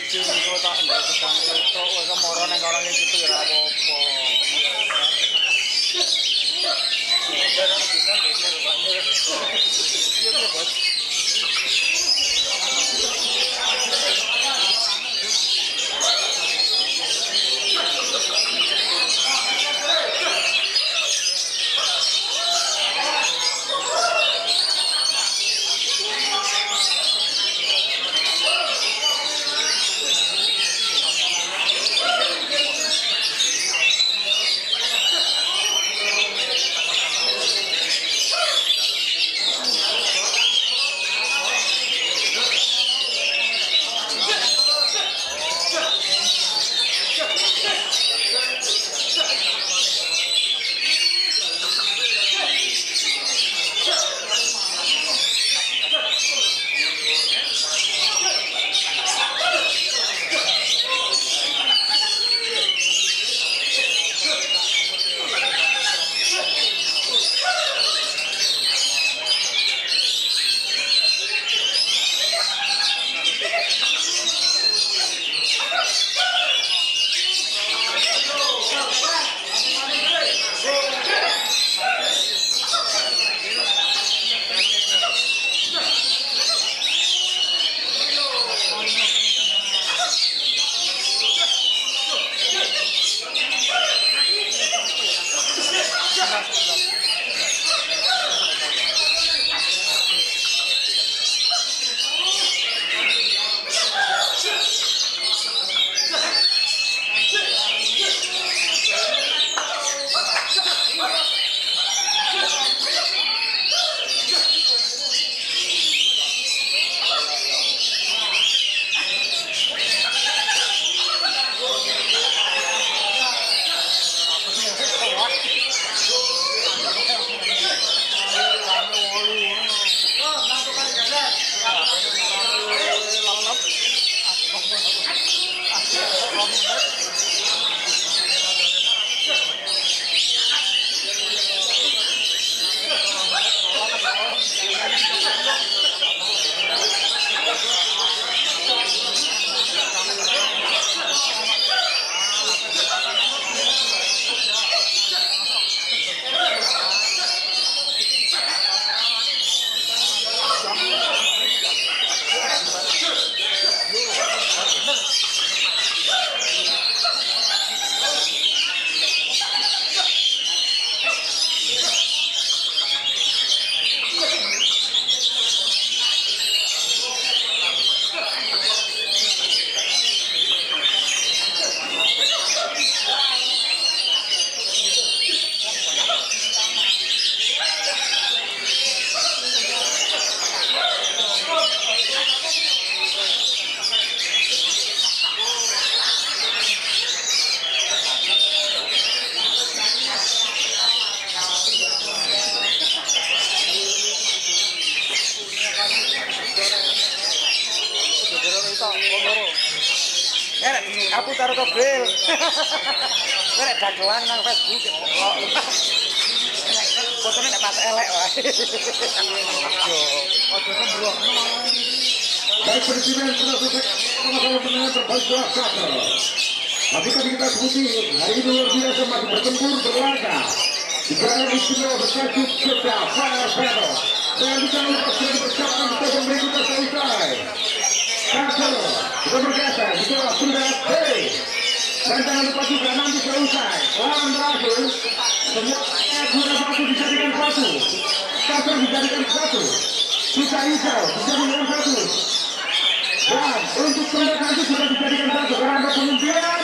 Jengko tak ndak sedang ketok kowe kemoro ning orang iki ya ora apa-apa. Iya, Bos. Aku taruh ke bel. Nek dagelan nang Facebook. Fotone nek pas elek wae. Yo, ojo sembrono. Baik presiden sudah selesai sama-sama mendengar berbagai kabar. Tapi tadi kita sebuti hari ini luar biasa masih bertempur berlaga. Di gerakan istimewa bertajuk Jogja Fire Battle. Dengan bisa melepas sudah dipersiapkan di tahun berikutnya selesai. Kasar, kita bergeser, kita sudah play. Dan jangan lupa juga nanti selesai. Lawan terakhir, semuanya juara satu dijadikan satu. Kasar dijadikan satu. Kita hijau dijadikan satu. Dan untuk perempuan itu sudah dijadikan satu. Karena ada pemimpin.